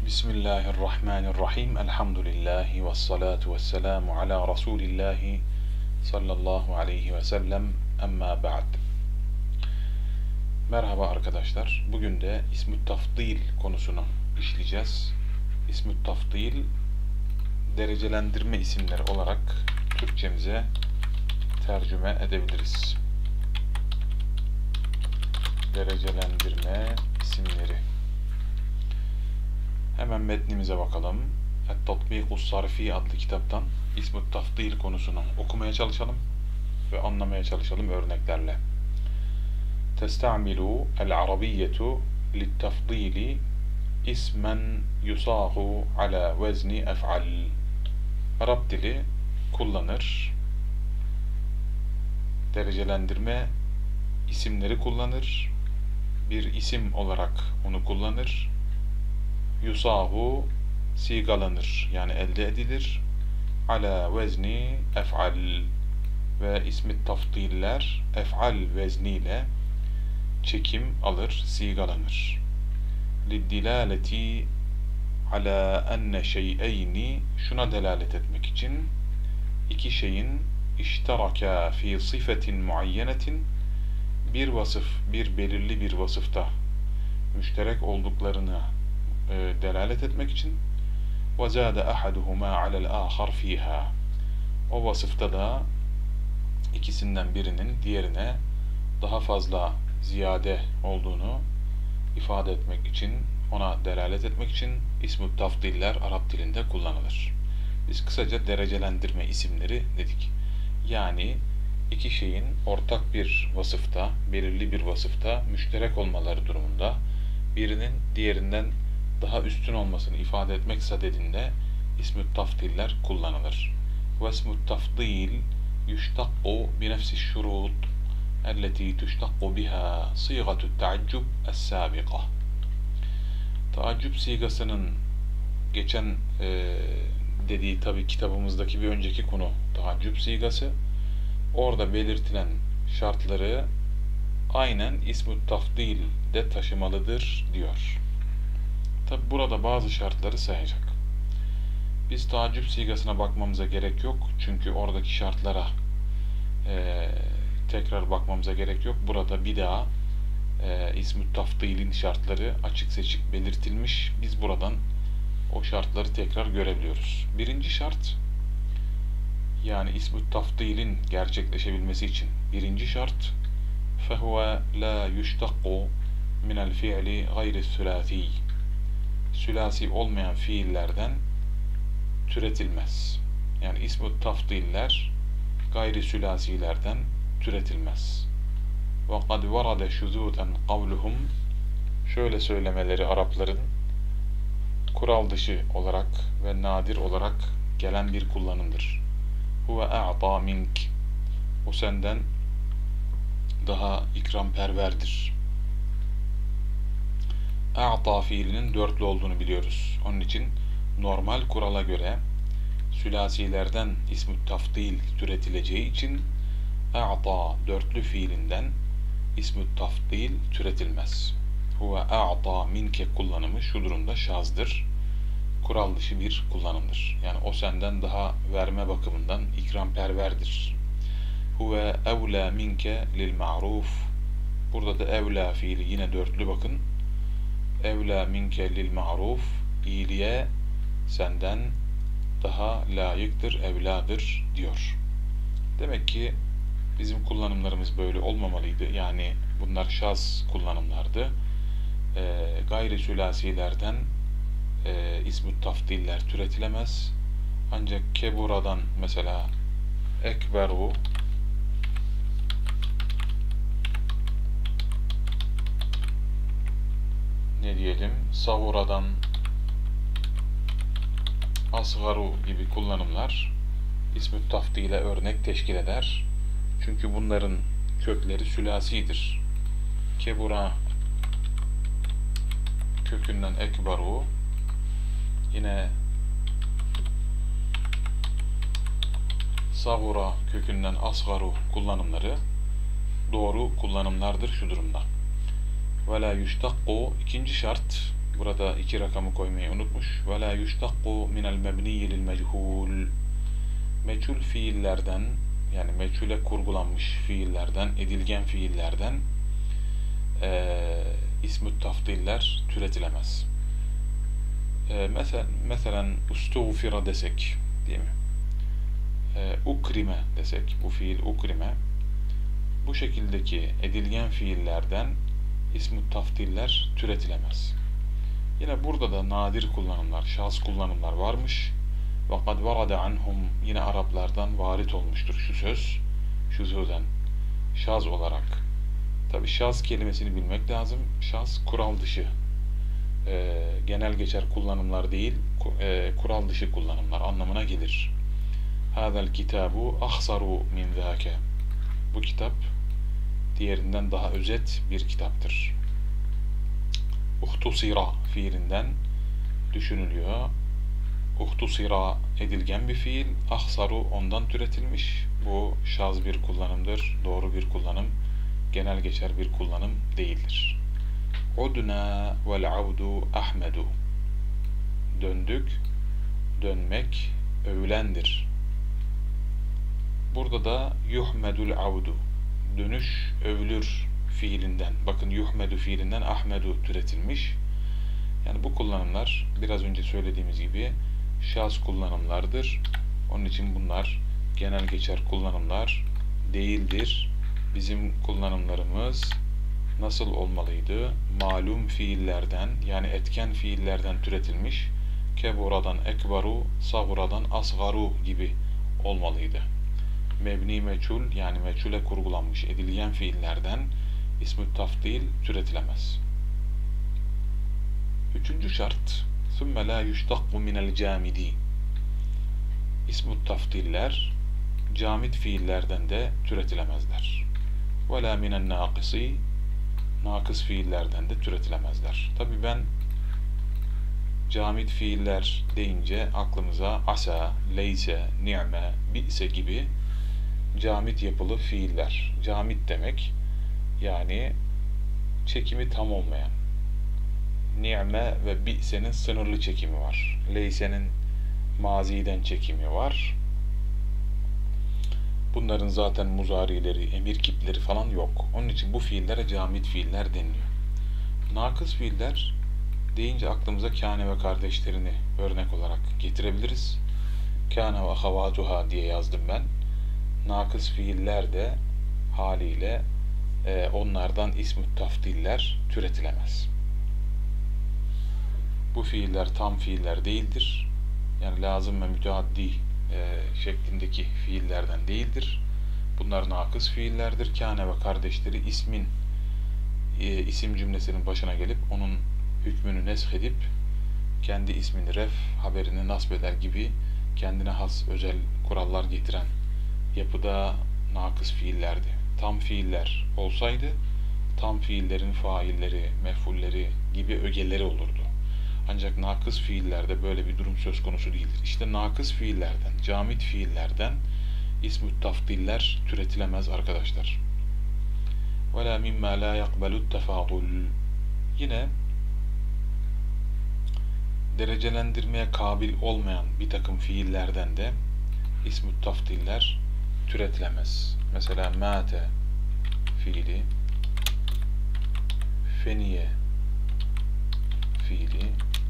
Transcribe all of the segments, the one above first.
Bismillahirrahmanirrahim. Elhamdülillahi ve salatu ve selamu ala Resulillahi sallallahu aleyhi ve sellem. Emma ba'd. Merhaba arkadaşlar. Bugün de İsmü Tafdil konusunu işleyeceğiz. İsmü Tafdil, derecelendirme isimleri olarak Türkçemize tercüme edebiliriz. Derecelendirme isimleri. Hemen metnimize bakalım. Et-Tatbikus Sarfi adlı kitaptan İsmü Tafdil konusunu okumaya çalışalım ve anlamaya çalışalım örneklerle. Testamilu el-Arabiyyetu lit-tafdili ismen yusahu ala vezni ef'al. Arap dili kullanır, derecelendirme isimleri kullanır, bir isim olarak onu kullanır. Yusahu sigalanır, yani elde edilir. Ala vezni ef'al ve ismi tafdiller ef'al vezniyle çekim alır, sigalanır. Liddilaleti ala enne şey'eyni, şuna delalet etmek için iki şeyin işteraka fi sıfetin muayyenetin, bir vasıf, bir belirli bir vasıfta müşterek olduklarını delalet etmek için وَزَادَ أَحَدُهُمَا عَلَى الْآخَرْ ف۪يهَا, o vasıfta da ikisinden birinin diğerine daha fazla ziyade olduğunu ifade etmek için, ona delalet etmek için ism-i tafdiller Arap dilinde kullanılır. Biz kısaca derecelendirme isimleri dedik. Yani iki şeyin ortak bir vasıfta, belirli bir vasıfta müşterek olmaları durumunda birinin diğerinden daha üstün olmasını ifade etmek sadedinde ism-i tafdiller kullanılır. Ve ism-i tafdil yuştakku bi nefsi şurut elleti tuştakku biha sigatü teaccub es-sabiqa. Taaccub sigasının geçen dediği tabi kitabımızdaki bir önceki konu taaccub sigası. Orada belirtilen şartları aynen ism-i tafdil de taşımalıdır diyor. Tabi burada bazı şartları sayacak. Biz taaccub sigasına bakmamıza gerek yok. Çünkü oradaki şartlara tekrar bakmamıza gerek yok. Burada bir daha ism-i tafdilin şartları açık seçik belirtilmiş. Biz buradan o şartları tekrar görebiliyoruz. Birinci şart, yani ism-i tafdilin gerçekleşebilmesi için birinci şart فَهُوَ لَا يُشْتَقُّ مِنَ الْفِعْلِ غَيْرِ الثُّلَاثِيِّ, sülasi olmayan fiillerden türetilmez. Yani ism-i tafdiller gayri sülasilerden türetilmez. وَقَدْ وَرَدَ شُذُوثًا قَوْلُهُمْ, şöyle söylemeleri Arapların kural dışı olarak ve nadir olarak gelen bir kullanımdır. هُوَ أَعْطَى مِنْكِ, o senden daha ikramperverdir. A'ta fiilinin dörtlü olduğunu biliyoruz. Onun için normal kurala göre sülasilerden ism-i tafdil türetileceği için a'ta dörtlü fiilinden ism-i tafdil türetilmez. Huve a'ta minke kullanımı şu durumda şazdır. Kural dışı bir kullanımdır. Yani o senden daha verme bakımından ikramperverdir. Huve evla minke lil ma'ruf. Burada da evla fiili yine dörtlü, bakın. Evla minke lil ma'ruf, iyiliğe senden daha layıktır, evladır diyor. Demek ki bizim kullanımlarımız böyle olmamalıydı. Yani bunlar şaz kullanımlardı. Gayri sülasilerden ism-i tafdiller türetilemez. Ancak kebura'dan mesela ekberu, ne diyelim, savuradan asgaru gibi kullanımlar ism-i tafdile örnek teşkil eder. Çünkü bunların kökleri sülasidir. Kebura kökünden ekbaru, yine savura kökünden asgaru kullanımları doğru kullanımlardır şu durumda. Ve la yuştakku, ikinci şart, Burada iki rakamı koymayı unutmuş. Ve la yuştakku minel mebniyyi lil mechul. Meçhul fiillerden, yani meçhule kurgulanmış fiillerden, edilgen fiillerden ismü tafdiller türetilemez. Mesela ustuvfira desek, değil mi? Ukrime desek, bu fiil ukrime, bu şekildeki edilgen fiillerden ismü tafdiller türetilemez. Yine burada da nadir kullanımlar, şaz kullanımlar varmış. وَقَدْ وَرَدَ عَنْهُمْ, yine Araplardan varit olmuştur şu söz, şu sözden, şaz olarak. Tabi şaz kelimesini bilmek lazım. Şaz kural dışı, genel geçer kullanımlar değil, kural dışı kullanımlar anlamına gelir. هَذَا الْكِتَابُ أَخْصَرُ مِنْ ذَاكَ. Bu kitap diğerinden daha özet bir kitaptır. Uhtusira fiilinden düşünülüyor. Uhtusira edilgen bir fiil. Ahsaru ondan türetilmiş. Bu şaz bir kullanımdır. Doğru bir kullanım. Genel geçer bir kullanım değildir. Udna vel avdu ahmedu. Döndük. Dönmek övülendir. Burada da yuhmedul avdu. Dönüş övülür fiilinden. Bakın yuhmedu fiilinden ahmedu türetilmiş. Yani bu kullanımlar biraz önce söylediğimiz gibi şaz kullanımlardır. Onun için bunlar genel geçer kullanımlar değildir. Bizim kullanımlarımız nasıl olmalıydı? Malum fiillerden, yani etken fiillerden türetilmiş. Keburadan ekbaru, saguradan asgaru gibi olmalıydı. Mebni meçhul, yani meçhule kurgulanmış edilgen fiillerden ismü tafdil türetilemez. Üçüncü şart, ثُمَّ لَا يُشْتَقُّ مِنَ الْجَامِدِ. İsmü tafdiller camit fiillerden de türetilemezler. وَلَا مِنَ النَّاقِصِ. Nakıs fiillerden de türetilemezler. Tabi ben camit fiiller deyince aklımıza asa, leyse, ni'me, bi'se gibi camit yapılı fiiller. Camit demek yani çekimi tam olmayan. Ni'me ve bi'senin sınırlı çekimi var. Leyse'nin maziden çekimi var. Bunların zaten muzarileri, emir kipleri falan yok. Onun için bu fiillere camit fiiller deniliyor. Nakıs fiiller deyince aklımıza kâne ve kardeşlerini örnek olarak getirebiliriz. Kâne ve ahavatuhâ diye yazdım ben. Nakıs fiiller de haliyle onlardan ismü tafdiller türetilemez. Bu fiiller tam fiiller değildir. Yani lazım ve müteaddi şeklindeki fiillerden değildir. Bunlar nakıs fiillerdir. Kâne ve kardeşleri ismin isim cümlesinin başına gelip onun hükmünü nesh edip kendi ismini ref haberini nasbeder gibi kendine has özel kurallar getiren yapıda nakıs fiillerdi. Tam fiiller olsaydı tam fiillerin failleri, mef'ulleri gibi ögeleri olurdu. Ancak nakıs fiillerde böyle bir durum söz konusu değildir. İşte nakıs fiillerden, camit fiillerden ismü tafdiller türetilemez arkadaşlar. وَلَا مِمَّا لَا يَقْبَلُ التَّفَاضُلُ. Yine derecelendirmeye kabil olmayan bir takım fiillerden de ismü tafdiller türetilemez. Mesela mâte fiili, feniye fiili,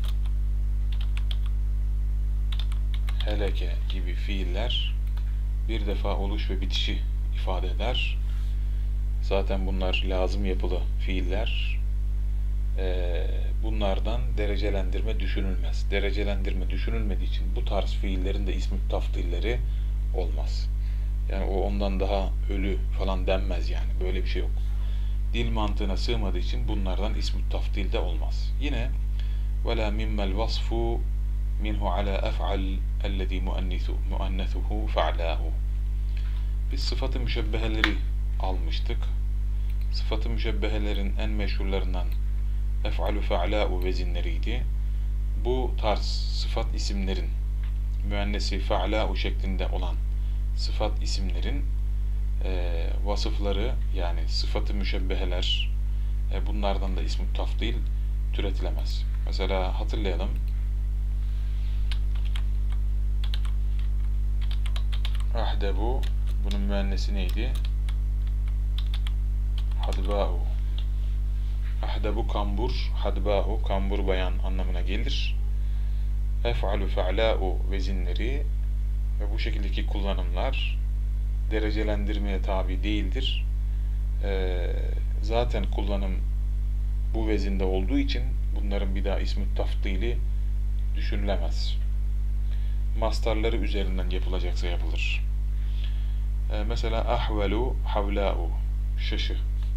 heleke gibi fiiller bir defa oluş ve bitişi ifade eder. Zaten bunlar lazım yapılı fiiller. Bunlardan derecelendirme düşünülmez. Derecelendirme düşünülmediği için bu tarz fiillerin de ismi tafdilleri olmaz. Yani o ondan daha ölü falan denmez yani. Böyle bir şey yok. Dil mantığına sığmadığı için bunlardan ismi tafdil de olmaz. Yine وَلَا مِمَّ الْوَصْفُ minhu ala ef'al ellezî muannethuhu fe'lâhu. Biz sıfat-ı müşebbeheleri almıştık. Sıfat-ı müşebbehelerin en meşhurlarından ef'alu fe'lâhu vezinleriydi. Bu tarz sıfat isimlerin müennesi fe'lâhu şeklinde olan sıfat isimlerin vasıfları, yani sıfat-ı müşebbeheler, bunlardan da ism-i tafdil türetilemez. Mesela hatırlayalım. Ahdebu, bunun müennesi neydi? Hadba'u. Ahdebu kambur, hadba'u kambur bayan anlamına gelir. Ef'alu fe'la'u vezinleri ve bu şekildeki kullanımlar derecelendirmeye tabi değildir. Zaten kullanım bu vezinde olduğu için bunların bir daha ismi tafdili düşünülemez. Mastarları üzerinden yapılacaksa yapılır. Mesela ahvelu havla'u, şaşı.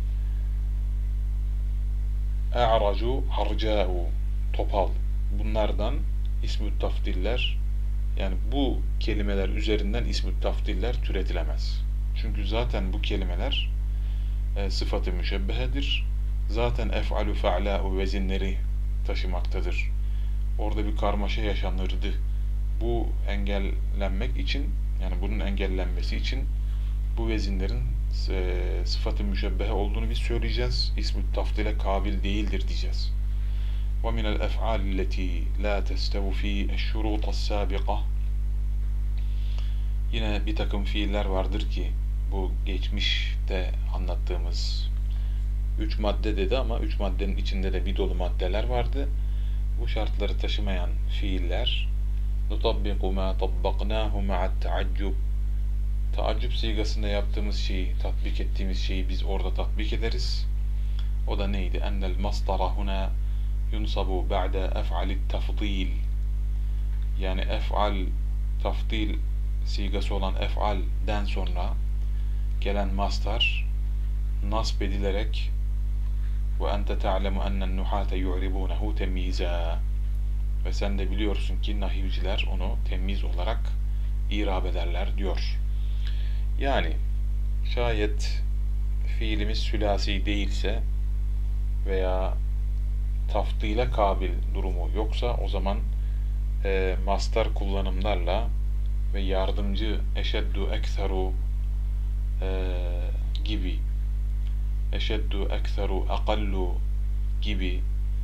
A'racu harca'u, topal. Bunlardan ismi tafdiller, yani bu kelimeler üzerinden ismi tafdiller türetilemez. Çünkü zaten bu kelimeler sıfat-ı müşebbehedir. Zaten ef'alu fe'la'u vezinleri taşımaktadır. Orada bir karmaşa yaşanırdı. Bu engellenmek için, yani bunun engellenmesi için bu vezinlerin sıfat-ı müşebbehe olduğunu biz söyleyeceğiz. İsm-i tafdile kabil değildir diyeceğiz. وَمِنَ الْاَفْعَالِ الَّتِي لَا تَسْتَوْفِي الشُّرُوطَ السَّابِقَةِ. Yine bir takım fiiller vardır ki bu geçmişte anlattığımız 3 madde dedi ama 3 maddenin içinde de bir dolu maddeler vardı. Bu şartları taşımayan fiiller نُطَبِّقُ مَا طَبَّقْنَاهُ مَعَ التَّعَجُّبِ. Taaccüp sigasında yaptığımız şeyi, tatbik ettiğimiz şeyi biz orada tatbik ederiz. O da neydi? اَنَّ الْمَصْدَرَ هُنَا يُنْصَبُ بَعْدَ اَفْعَلِ التَّفْضِيلِ. Yani ef'al, tafdil sigası olan ef'alden sonra gelen mastar nasb edilerek وَاَنْتَ تَعْلَمُ أَنَّ النُّحَاتَ يُعْرِبُونَهُ تَمْيِيزًا. Ve sen de biliyorsun ki nahivciler onu temyiz olarak irab ederler diyor. Yani şayet fiilimiz sülasi değilse veya tafdile kabil durumu yoksa o zaman mastar kullanımlarla ve yardımcı eşeddu ekseru gibi, eşeddu ekseru akallu gibi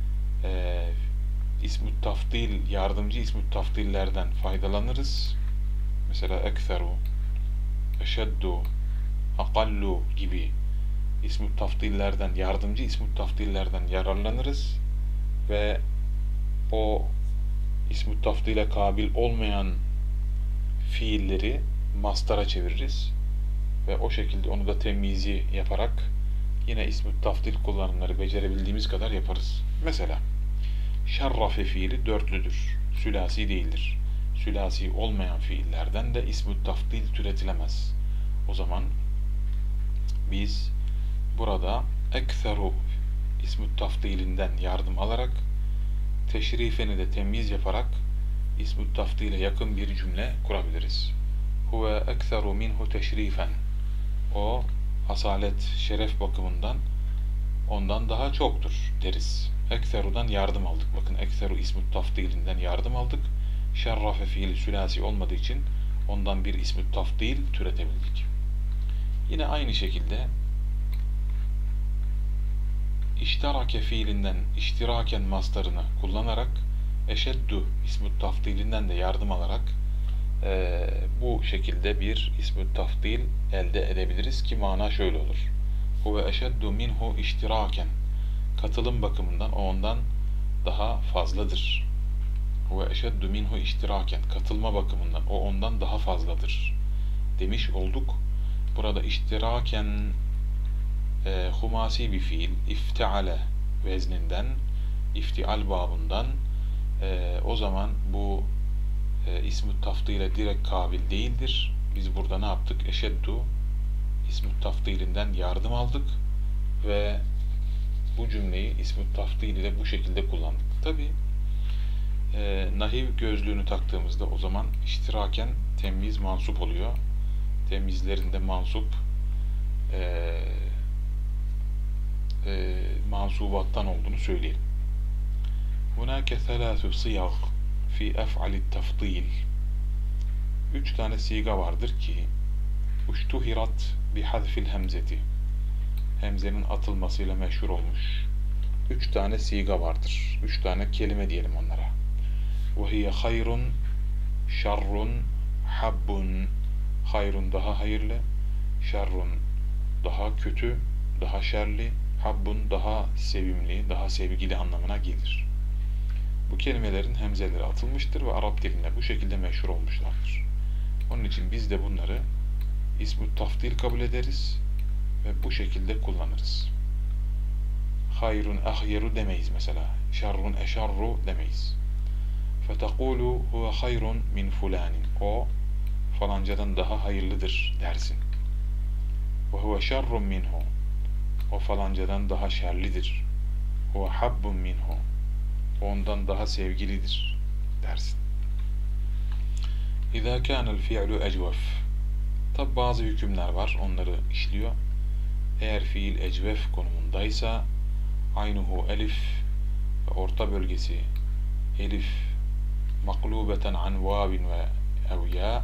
ism-i tafdil, yardımcı ism-i tafdillerden faydalanırız. Mesela ekseru, eşeddu, akallu gibi ism-i tafdillerden, yardımcı ism-i tafdillerden yararlanırız ve o ism-i tafdile kabil olmayan fiilleri mastara çeviririz ve o şekilde onu da temyizi yaparak yine ism-i tafdil kullanımları becerebildiğimiz kadar yaparız. Mesela şerrafe fiili dörtlüdür, sülasi değildir. Sülasi olmayan fiillerden de ism-i tafdil türetilemez. O zaman biz burada ekseru ism-i tafdilinden yardım alarak teşrifeni de temyiz yaparak ism-i tafdile yakın bir cümle kurabiliriz. Huve ekseru minhu teşrifen. O asalet, şeref bakımından ondan daha çoktur deriz. Ekseru'dan yardım aldık. Bakın ekseru ism-i tafdilinden yardım aldık. Şerrafe fiili sülasi olmadığı için ondan bir ism-i tafdil türetebildik. Yine aynı şekilde iştirake fiilinden iştiraken mastarını kullanarak eşeddu ism-i tafdilinden de yardım alarak bu şekilde bir ism-i tafdil elde edebiliriz ki mana şöyle olur. Huve eşeddu minhu iştiraken. Katılım bakımından o ondan daha fazladır. Huve eşeddu minhu iştiraken. Katılma bakımından o ondan daha fazladır demiş olduk. Burada iştiraken humasi bir fiil, iftiale vezninden, iftial babından, o zaman bu ism-i tafdile direkt kabil değildir. Biz burada ne yaptık? Eşeddu ism-i tafdilinden yardım aldık ve bu cümleyi ism-i tafdil ile bu şekilde kullandık. Tabi nahiv gözlüğünü taktığımızda o zaman iştiraken temyiz mansup oluyor. Temyizlerinde mansup mansubattan olduğunu söyleyelim. Hunake thelâthü sıyag fi ef'alit tafdil. 3 tane siga vardır ki uştuhirat bi hazfil hemzeti. Hemzenin atılmasıyla meşhur olmuş. 3 tane siga vardır. 3 tane kelime diyelim onlara. وَهِيَ خَيْرٌ şerrun habbun. Hayrun daha hayırlı, şerrun daha kötü, daha şerli, habbun daha sevimli, daha sevgili anlamına gelir. Bu kelimelerin hemzeleri atılmıştır ve Arap dilinde bu şekilde meşhur olmuşlardır. Onun için biz de bunları ism-i tafdil kabul ederiz ve bu şekilde kullanırız. Hayrun ahyeru demeyiz mesela. Şerrun eşarru demeyiz. فَتَقُولُ هُوَ خَيْرٌ مِنْ فُلَانٍ O falancadan daha hayırlıdır dersin. وَهُوَ شَرٌّ مِنْهُ O falancadan daha şerlidir. هُوَ حَبٌّ مِنْهُ Ondan daha sevgilidir dersin. اِذَا كَانَ الْفِعْلُ اَجْوَفْ Tabi bazı hükümler var, onları işliyor. Eğer fiil ecvef konumundaysa aynuhu elif ve orta bölgesi elif maklubeten an vavin ve ev ya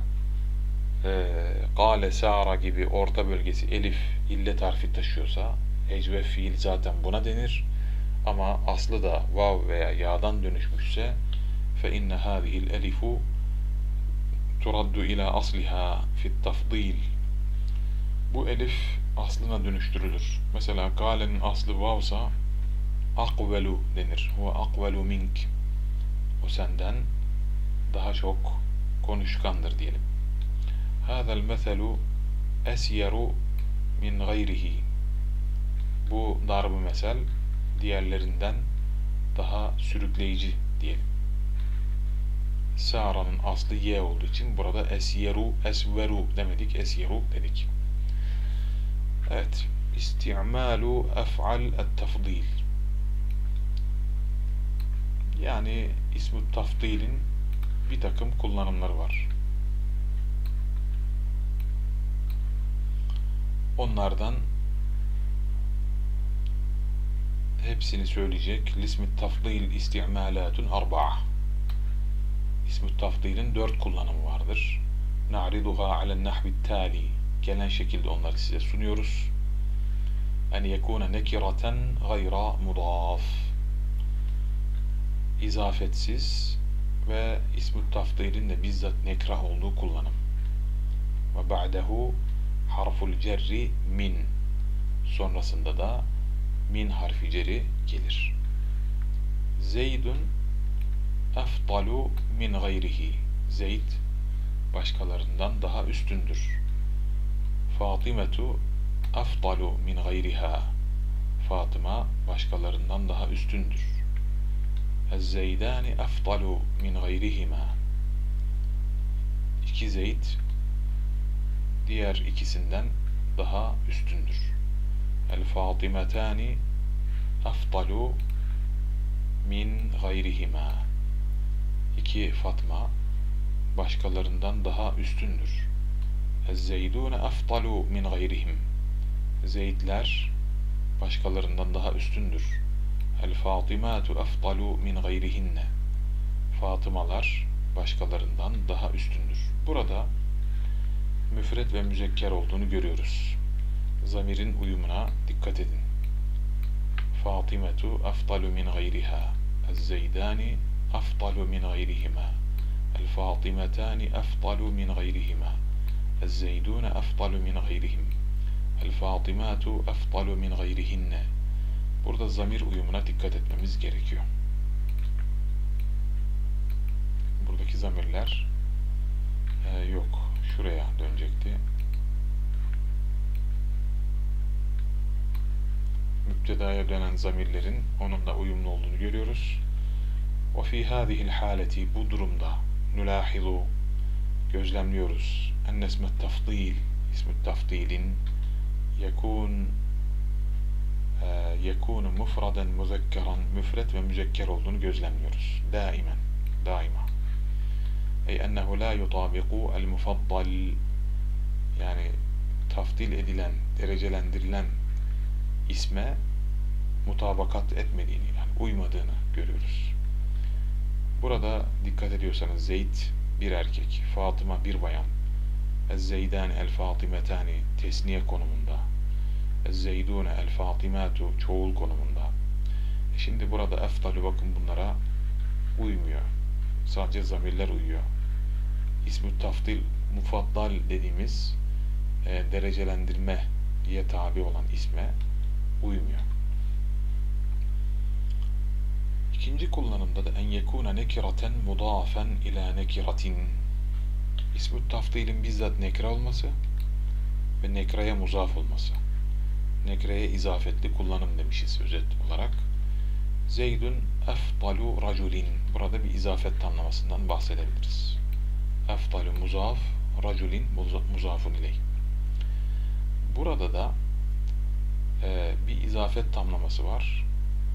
kâle sâra gibi orta bölgesi elif illet harfi taşıyorsa ecvef fiil zaten buna denir. Ama aslı da vav veya ya'dan dönüşmüşse fe inne hâzihil elifu turaddu ila asliha fit tafdil Bu elif aslına dönüştürülür. Mesela gâlenin aslı vavsa akvelu denir. Huve akvelu mink O senden daha çok konuşkandır diyelim. Hâzel meselu esyeru min gayrihi Bu darb-ı mesel diğerlerinden daha sürükleyici diyelim. Sâra'nın aslı ye olduğu için burada esyeru, esveru demedik, esyeru dedik. Evet, isti'malu ef'al et-tafdil yani ism-i tafdilin bir takım kullanımları var. Onlardan hepsini söyleyecek. İsm-i tafdil isti'malatun arba'a İsm-i tafdilin 4 kullanımı vardır. Na'riduha alen nahvit tali Gelen şekilde onları size sunuyoruz. En yekûne nekiraten gayra mudaf İzafetsiz ve ism-i tafdilin de bizzat nekrah olduğu kullanım. Ve ba'dehu harful cerri min Sonrasında da min harfi ceri gelir. Zeydun efdalu min gayrihi Zeyd başkalarından daha üstündür. Fatimetu efdalu min gayriha Fatıma başkalarından daha üstündür. Ez-Zeydani efdalu min gayrihima İki Zeyd diğer ikisinden daha üstündür. El-Fatimetani efdalu min gayrihima İki Fatma başkalarından daha üstündür. Ez-Zeydune efdalu min gayrihim Zeydler başkalarından daha üstündür. El-Fatimatu efdalu min gayrihinne Fatımalar başkalarından daha üstündür. Burada müfret ve müzekker olduğunu görüyoruz. Zamirin uyumuna dikkat edin. Fatimetu efdalu min gayriha Ez-Zeydani efdalu min gayrihima El-Fatimetani efdalu min gayrihima Ez-Zeydune efdalu min gayrihim El-Fatimatu efdalu min gayrihinne Burada zamir uyumuna dikkat etmemiz gerekiyor. Buradaki zamirler yok. Şuraya dönecekti. Müptedaya dönen zamirlerin onunla uyumlu olduğunu görüyoruz. وَفِي هَذِهِ الْحَالَةِ Bu durumda nülahizu gözlemliyoruz. اَنَّ اسْمَ التَّفْضِيلِ İsm-i tafdilin yekûnu mufraden muzekkeran müfret ve müzekker olduğunu gözlemliyoruz. Daima. Ey ennehu la yutabiqu el mufaddal yani tafdil edilen, derecelendirilen isme mutabakat etmediğini yani uymadığını görüyoruz. Burada dikkat ediyorsanız Zeyd bir erkek, Fatıma bir bayan, Ez-Zeydan el-Fatimetani tesniye konumunda, Ez-Zeydune el-Fatimatu çoğul konumunda, Şimdi burada eftalu bakın bunlara uymuyor. Sadece zamirler uyuyor. İsmü tafdil mufaddal dediğimiz derecelendirmeye tabi olan isme uymuyor. İkinci kullanımda da en yekûne nekiraten mudâfen ilâ nekiratin. İsmü tafdilin bizzat nekre olması ve nekreye muzaf olması. Nekreye izafetli kullanım demişiz özet olarak. Zeydun efdalu raculin. Burada bir izafet tamlamasından bahsedebiliriz. Efdalu muzaf, raculin muzafun ileyh. Burada da bir izafet tamlaması var.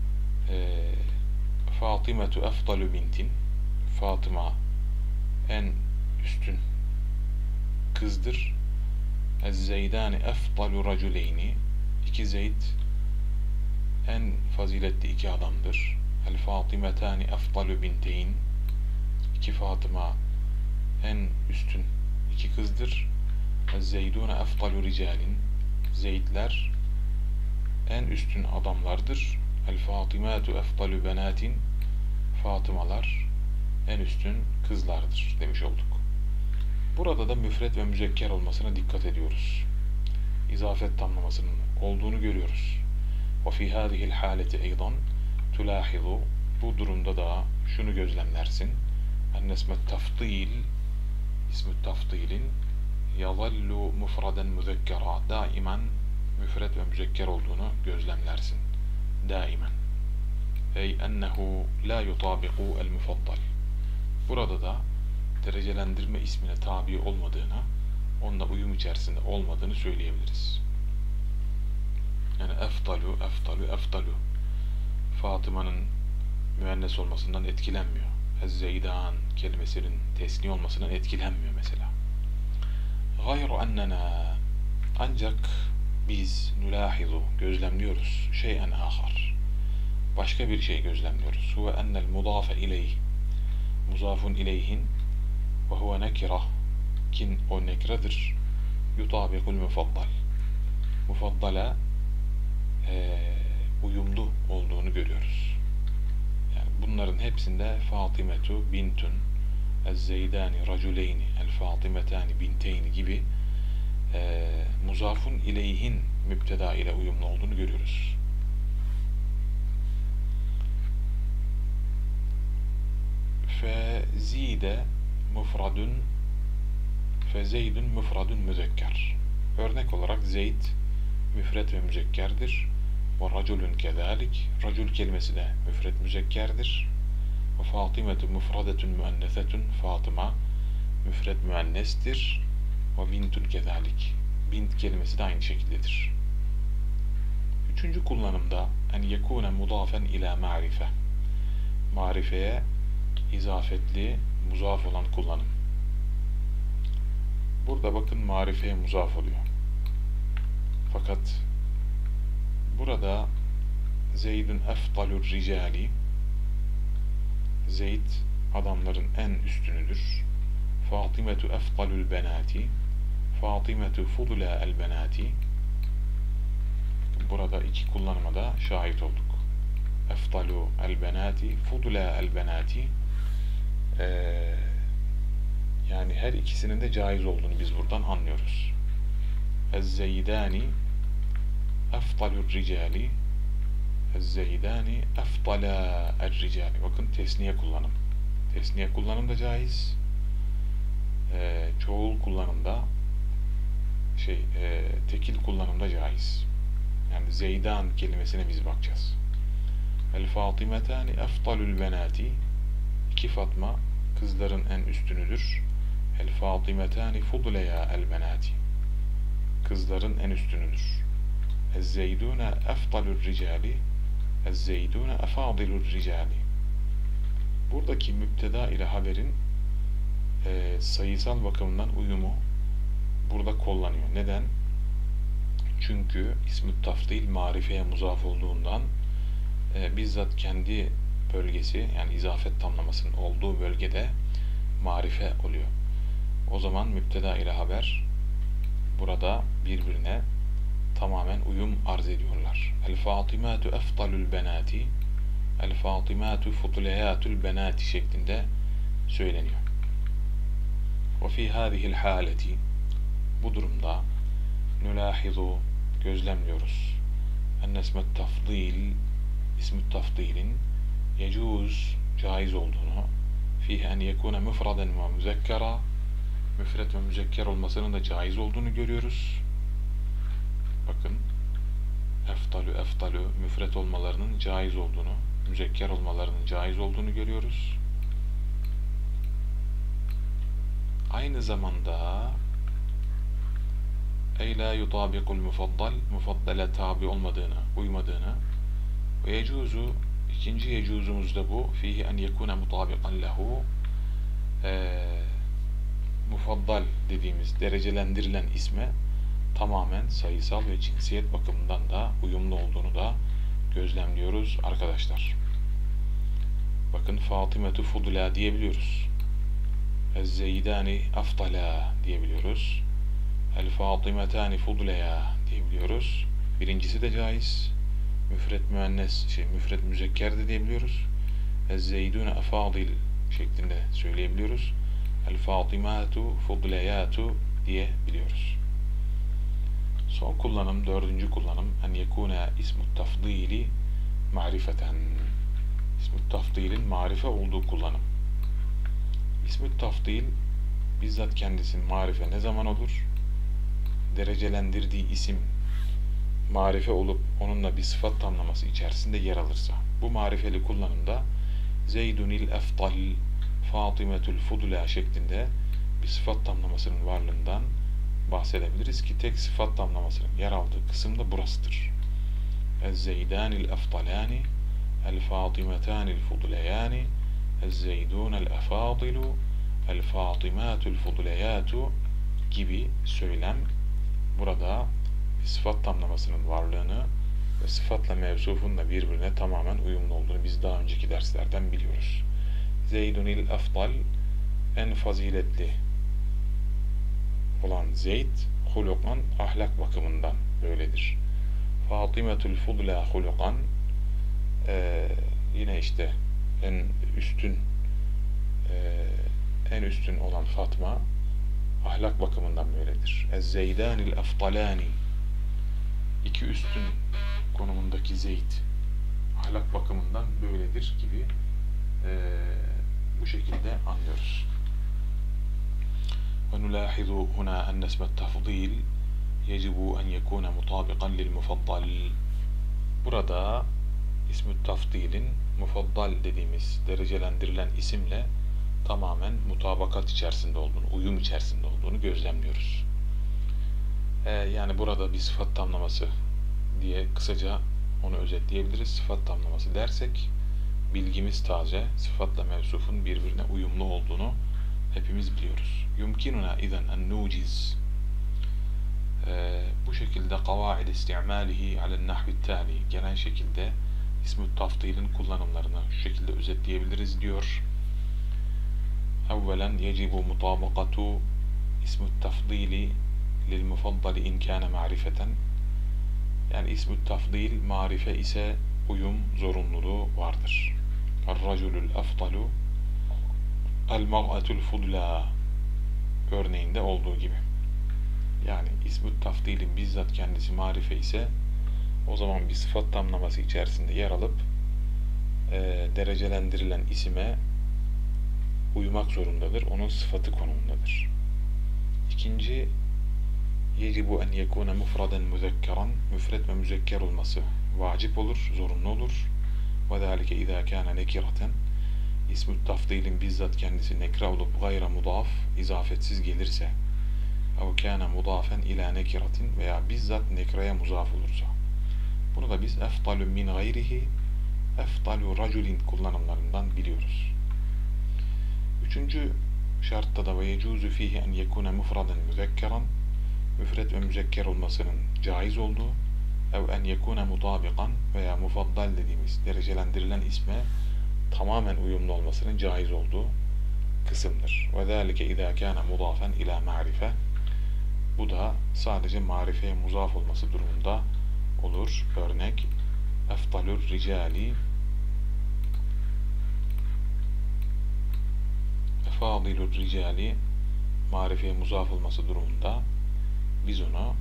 Fatimetu efdalu bintin. Fatıma en üstün kızdır. Ez-Zeydani efdalu raculeyni. İki Zeyd en faziletli iki adamdır. El-Fatimetani efdalu binteyn. İki Fatıma en üstün iki kızdır. Ez-Zeydune efdalu ricalin. Zeydler en üstün adamlardır. El-Fatimatu efdalu benatin. Fatımalar en üstün kızlardır demiş olduk. Burada da müfret ve müzekker olmasına dikkat ediyoruz. İzafet tamlamasının olduğunu görüyoruz. وَفِي هَذِهِ الْحَالَةِ اَيْضًا تُلَاحِظُ. Bu durumda da şunu gözlemlersin. اَنَّ اسْمَ التَّفْضِيلِ İsm-i tafdilin يَظَلُّ مُفْرَدًا مُذَكَّرًا. Daimen müfret ve müzekker olduğunu gözlemlersin. Daimen. Ey ennehu la yutabiqu el-mufaddal. Burada da derecelendirme ismine tabi olmadığına, onunla uyum içerisinde olmadığını söyleyebiliriz. Yani eftalu, eftalu, eftalu Fatıma'nın müennes olmasından etkilenmiyor. Ez-Zeydan kelimesinin tesni olmasından etkilenmiyor mesela. Gayru ennena, ancak biz nülahizu gözlemliyoruz şeyen ahar. Başka bir şey gözlemliyoruz. Huve ennel mudafe ileyh. Muzafun ileyhin ve huve nekira. Kin o nekredir. Yutabikul mufaddal. Mufaddala uyumlu olduğunu görüyoruz. Yani bunların hepsinde Fatimetu bintun, Ez-Zeydani raculeyni, El-Fatimetani binteyni gibi muzafun ileyhin müpteda ile uyumlu olduğunu görüyoruz. Fezide mufradun, fezeydun mufradun müzekker. Örnek olarak Zeyd müfret ve müzekkerdir. Ve raculun kezalik. Racul kelimesi de müfret müzekkerdir. Ve Fatimetu mufradetun müennesetun. Fatıma müfret müennestir. Ve bintun kezalik. Bint kelimesi de aynı şekildedir. Üçüncü kullanımda en yekune mudafen ila marife. Marifeye izafetli, muzaf olan kullanım. Burada bakın marifeye muzaf oluyor. Fakat burada Zeydun efdalur ricali, Zeyd adamların en üstünüdür. Fatimetu efdalul benati, Fatimetu fudula el benati. Burada iki kullanıma da şahit olduk. Efdalu el benati, fudula el benati. Yani her ikisinin de caiz olduğunu biz buradan anlıyoruz. Ez-Zeydani efdalur ricali, Ez-Zeydani efdala er-ricali. Bakın tesniye kullanım. Tesniye kullanım da caiz. Çoğul kullanımda tekil kullanımda caiz. Yani Zeydan kelimesine biz bakacağız. El-Fatimetani efdalul benati. İki Fatma kızların en üstünüdür. El-Fatimetani fudleya el-benati. Kızların en üstünüdür. Ez-Zeydune efdalur ricali, Ez-Zeydune efadilur ricali. Buradaki müpteda ile haberin sayısal bakımından uyumu burada kullanıyor. Neden? Çünkü ism-i tafdil marifeye muzaf olduğundan bizzat kendi bölgesi, yani izafet tamlamasının olduğu bölgede marife oluyor. O zaman müpteda ile haber burada birbirine tamamen uyum arz ediyorlar. El-Fatimatu efdalul benati, El Fatimatu Futuleyatul Benati şeklinde söyleniyor. Ve fi hâzihil hâleti, bu durumda, nülahizu, gözlemliyoruz. Enne ismet tafdil, ismi tafdilin yecuz, caiz olduğunu, fihi en yekune müfraden ve müzekkera, müfret ve müzekker olmasının da caiz olduğunu görüyoruz. Bakın, eftalü müfret olmalarının caiz olduğunu, müzekker olmalarının caiz olduğunu görüyoruz. Aynı zamanda ey la yutabikul mufaddal, mufaddale tabi olmadığını, uymadığını, ve yecuzu, ikinci yecuzumuz da bu, fihi en yekune mutabikan lehu, mufaddal dediğimiz derecelendirilen isme tamamen sayısal ve cinsiyet bakımından da uyumlu olduğunu da gözlemliyoruz arkadaşlar. Bakın, Fatimetu Fudula diyebiliyoruz. Ez-Zeydani Aftala diyebiliyoruz. El-Fatimetani Fudleya diyebiliyoruz. Birincisi de caiz. Müfret müennes, müfret müzekker de diyebiliyoruz. Ez-Zeydune Afadil şeklinde söyleyebiliyoruz. El-Fatimatu Fudleyatu diyebiliyoruz. Son kullanım, dördüncü kullanım, en yekune ismut tafdili marifeten. İsmut tafdilin marife olduğu kullanım. İsmut tafdil bizzat kendisinin marife ne zaman olur? Derecelendirdiği isim marife olup onunla bir sıfat tamlaması içerisinde yer alırsa. Bu marifeli kullanımda Zeydunil eftal, Fatimetul Fudula şeklinde bir sıfat tamlamasının varlığından bahsedebiliriz ki tek sıfat tamlamasının yer aldığı kısım da burasıdır. Ez-Zeydanil eftalani, el-Fatimetanil Fudlayani, Ez-Zeydunel efadilu, el-Fatimatul Fudlayatu gibi söylem burada sıfat tamlamasının varlığını ve sıfatla mevsufun da birbirine tamamen uyumlu olduğunu biz daha önceki derslerden biliyoruz. Zeydunil efdal, en faziletli olan Zeyd, hulukan, ahlak bakımından böyledir. Fatimetul Fudla hulukan, yine işte en üstün olan Fatma ahlak bakımından böyledir. Ez-Zeydanil eftalani, iki üstün konumundaki Zeyd ahlak bakımından böyledir gibi bu şekilde anlıyoruz. Ve nulahizu huna enne ismet tafdil yecibu en yekune mutabikan lil mufaddal. Burada ismi tafdilin mufaddal dediğimiz derecelendirilen isimle tamamen mutabakat içerisinde olduğunu, uyum içerisinde olduğunu gözlemliyoruz. Yani burada bir sıfat tamlaması diye kısaca onu özetleyebiliriz. Sıfat tamlaması dersek bilgimiz taze, sıfatla mevsufun birbirine uyumlu olduğunu hepimiz biliyoruz. Yumkinuna izen en nuciz, bu şekilde kavaid istimalihi alen nahvi tali, genel şekilde ismi tafdilin kullanımlarını şu şekilde özetleyebiliriz diyor. Evvelen yecibu mutabakatu ismi tafdili lil mufaddali in kâne ma'rifeten. Yani ismi tafdil marife ise uyum zorunluluğu vardır. Er-raculul afdalu el-mar'atul fudla örneğinde olduğu gibi. Yani ismi tafdilin bizzat kendisi marife ise o zaman bir sıfat tamlaması içerisinde yer alıp derecelendirilen isime uymak zorundadır. Onun sıfatı konumundadır. İkinci, yecibu en yekune mufraden müzekkeran, müfret ve müzekker olması vacip olur, zorunlu olur. Ve zâlike izâ kâne nekiraten, ismi tafdilin bizzat kendisi nekre olup gayra mudaf, izafetsiz gelirse, ev kâne mudafen ilâ nekiratin veya bizzat nekreye muzaf olursa. Bunu da biz eftalü min gayrihi, eftalü raculin kullanımlarından biliyoruz. Üçüncü şartta da ve yecuzu fihi en yekune mufraden müzekkeran, müfret ve müzekker olmasının caiz olduğu, ev en yekune mutabikan veya mufaddal dediğimiz derecelendirilen isme tamamen uyumlu olmasının caiz olduğu kısımdır. Ve zâlike izâ kâne mudafen ilâ ma'rife, bu da sadece marifeye muzaf olması durumunda olur. Örnek, eftalur ricali efadilur ricali marifeye muzaf olması durumunda biz onu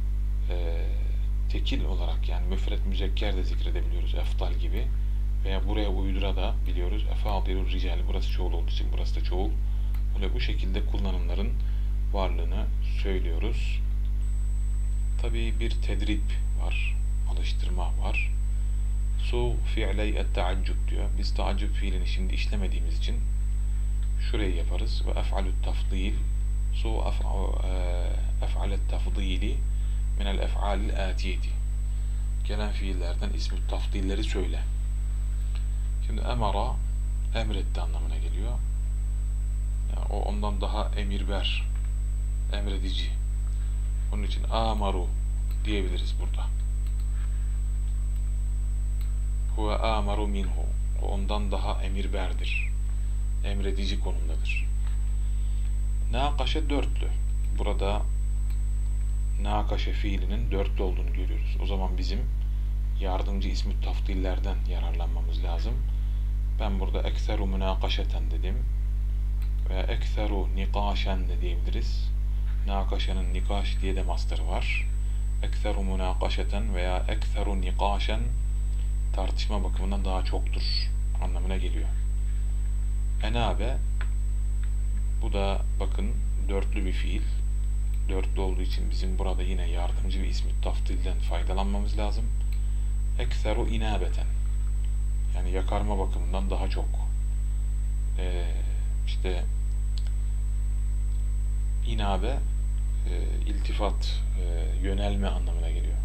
tekil olarak, yani müfret müzekker de zikredebiliyoruz, eftal gibi, veya buraya uydura da biliyoruz. Efadilur ricali, burası çoğul olduğu için burası da çoğul. Böyle bu şekilde kullanımların varlığını söylüyoruz. Tabii bir tedrip var, alıştırma var. Su fi'ley et-teaccub diyor. Biz taaccub fiilini şimdi işlemediğimiz için şurayı yaparız. Ve ef'alut tafdil, su ef'alet tafdili minel ef'alil atiyeti. Gelen fiillerden ismü tafdilleri söyle. Şimdi emara, emretti anlamına geliyor. Yani o ondan daha emirber, emredici. Onun için amaru diyebiliriz burada. Huve amaru minhu. O ondan daha emirberdir. Emredici konumdadır. Nakaşe dörtlü. Burada nakaşe fiilinin dörtlü olduğunu görüyoruz. O zaman bizim yardımcı ismi tafdillerden yararlanmamız lazım. Ben burada ekseru münakaşeten dedim. Veya ekseru nikaşen de diyebiliriz. Nakaşenin nikaş diye de mastarı var. Ekseru münakaşeten veya ekseru nikaşen tartışma bakımından daha çoktur anlamına geliyor. Enabe, bu da bakın dörtlü bir fiil. Dörtlü olduğu için bizim burada yine yardımcı bir ismi tafdilden faydalanmamız lazım. Ekseru inabeten, yani yakarma bakımından daha çok. İşte inabe iltifat, yönelme anlamına geliyor.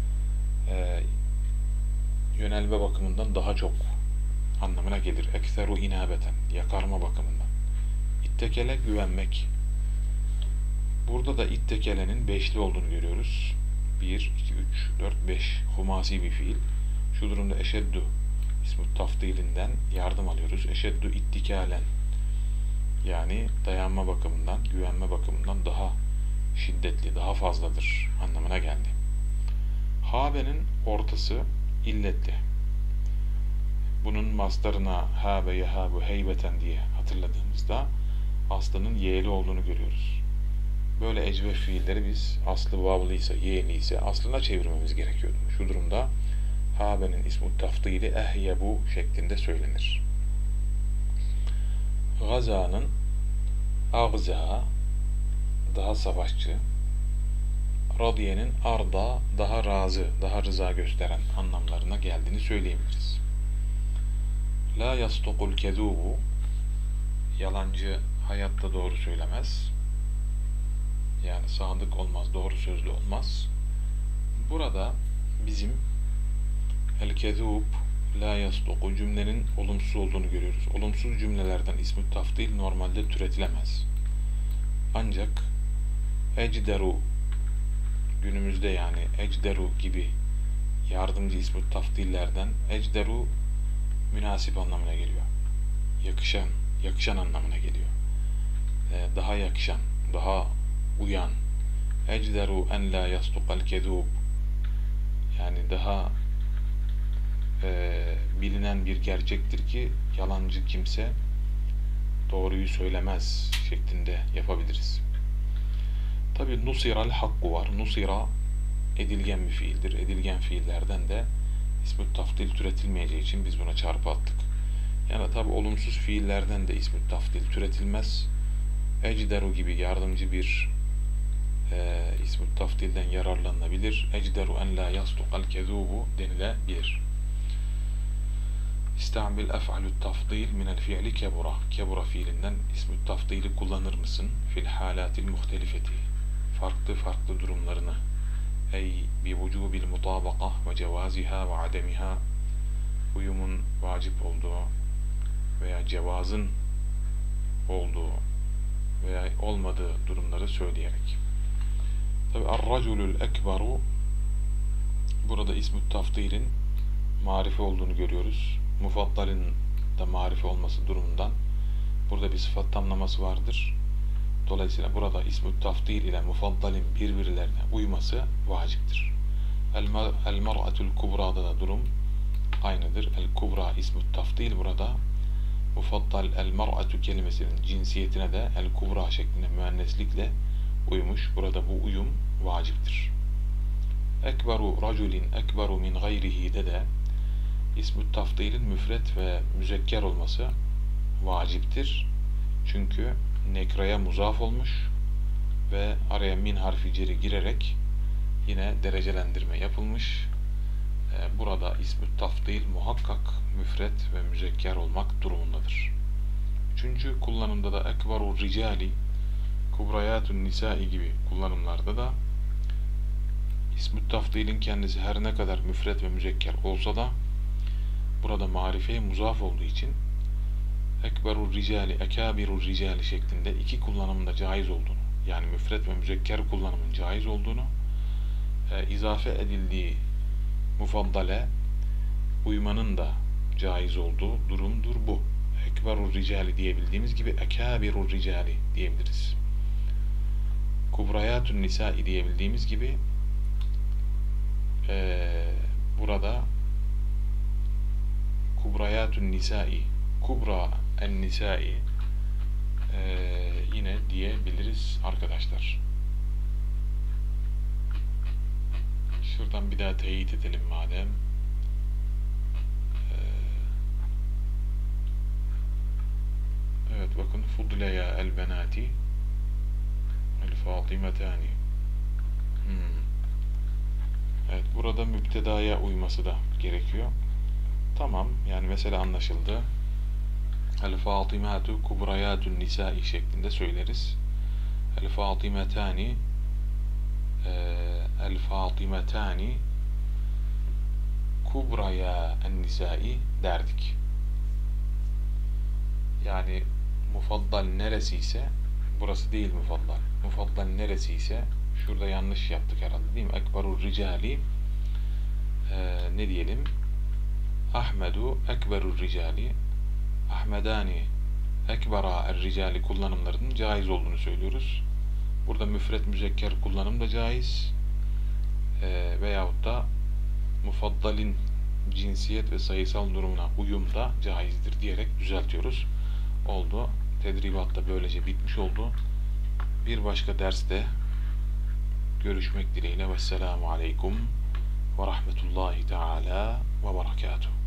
Yönelme bakımından daha çok anlamına gelir. Ekseru inabeten, yakarma bakımından. İttekele güvenmek. Burada da ittekelenin beşli olduğunu görüyoruz. 1, 2, 3, 4, 5 humasi bir fiil. Şu durumda eşeddu ismi tafdilinden yardım alıyoruz. Eşeddu ittikalen, yani dayanma bakımından, güvenme bakımından daha şiddetli, daha fazladır anlamına geldi. Habe'nin ortası illetli. Bunun mastarına habe yehabu heybeten diye hatırladığımızda aslının y'li olduğunu görüyoruz. Böyle ecve fiilleri biz aslı vavlıysa, y'liyse aslına çevirmemiz gerekiyordu. Şu durumda habe'nin ismu tafdili ehyebu şeklinde söylenir. Gaza'nın ağza, daha savaşçı, radiyenin arda, daha razı, daha rıza gösteren anlamlarına geldiğini söyleyebiliriz. La yastukul kezubu, yalancı hayatta doğru söylemez. Yani sadık olmaz, doğru sözlü olmaz. Burada bizim el-kezub la yastuku cümlenin olumsuz olduğunu görüyoruz. Olumsuz cümlelerden ismi tafdil normalde türetilemez. Ancak ecderu, günümüzde yani ecderu gibi yardımcı ismi tafdillerden ecderu münasip anlamına geliyor. Yakışan, yakışan anlamına geliyor. Daha yakışan, daha uyan. Ecderu en la yastukal kezub, yani daha bilinen bir gerçektir ki yalancı kimse doğruyu söylemez şeklinde yapabiliriz. Tabi nusiral hakku var. Nusira edilgen bir fiildir. Edilgen fiillerden de ismi tafdil türetilmeyeceği için biz buna çarpı attık. Yani tabi olumsuz fiillerden de ismi tafdil türetilmez. Ecderu gibi yardımcı bir ismi tafdilden yararlanabilir. Ecderu en la yastukal kezubu denilebilir. İstambil ef'alü tafdil minel fi'li kebura. Kebura fiilinden ismi tafdili kullanır mısın? Fil halatil muhtelifeti. Farklı farklı durumlarını. Ey bi vücubil mutabaka ve cevaziha ve ademiha. Uyumun vacip olduğu veya cevazın olduğu veya olmadığı durumları söyleyerek. Tabi ar-raculul ekberu, burada ismi tafdilin marife olduğunu görüyoruz. Mufaddalin da marife olması durumundan burada bir sıfat tamlaması vardır. Dolayısıyla burada ismi tafdil ile mufaddalin birbirlerine uyması vaciptir. El-mer'atul kubra'da da durum aynıdır. El-kubra ismi tafdil burada mufaddal el mar'atu kelimesinin cinsiyetine de el kubra şeklinde müenneslikle uymuş. Burada bu uyum vaciptir. Ekberu raculin ekberu min gayrihi de ismü tafdilin müfret ve müzekker olması vaciptir. Çünkü nekraya muzaf olmuş ve araya min harfi ceri girerek yine derecelendirme yapılmış. Burada ismü tafdil muhakkak müfret ve müzekker olmak durumundadır. Üçüncü kullanımda da ekberu ricali, kubrayatun nisai gibi kullanımlarda da ismü tafdilin kendisi her ne kadar müfret ve müzekker olsa da burada marifeye muzaf olduğu için ekberur ricali, ekabirur ricali şeklinde iki kullanımın da caiz olduğunu, yani müfret ve müzekker kullanımın caiz olduğunu, izafe edildiği mufaddale uymanın da caiz olduğu durumdur bu. Ekberur ricali diyebildiğimiz gibi ekabirur ricali diyebiliriz. Kubrayatun nisai diyebildiğimiz gibi burada kubrayatun nisai, kubra en nisai yine diyebiliriz arkadaşlar. Şuradan bir daha teyit edelim madem. Evet bakın, fudleya el benati el fatimetani. Evet, burada müptedaya uyması da gerekiyor. Tamam, yani mesela anlaşıldı. El fatimatu kubrayatun nisai şeklinde söyleriz. El fatimetani el fatimetani kubraya en nisai derdik. Yani mufaddal neresiyse, burası değil mufaddal. Mufaddal neresiyse, şurada yanlış yaptık herhalde değil mi? Ekberur ricali ne diyelim? Ahmedu ekberur ricali, Ahmedani ekbera er ricali kullanımlarının caiz olduğunu söylüyoruz. Burada müfret müzekker kullanım da caiz. Veyahut da mufaddalin cinsiyet ve sayısal durumuna uyum da caizdir diyerek düzeltiyoruz. Oldu. Tedribat da böylece bitmiş oldu. Bir başka derste görüşmek dileğiyle. Vesselamu aleyküm ve rahmetullahi teala ve berekatuhu.